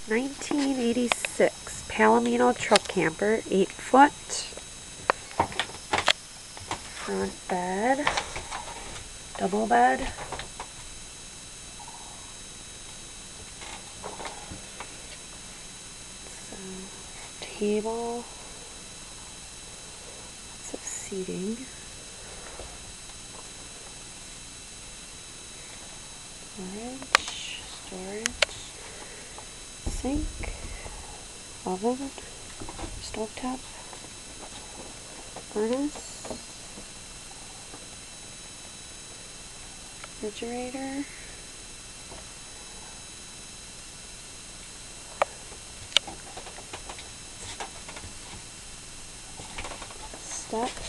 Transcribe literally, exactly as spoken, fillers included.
nineteen eighty-six Palomino truck camper, eight foot, front bed, double bed, so table, lots of seating, storage, storage, sink, oven, stovetop, furnace, refrigerator, steps,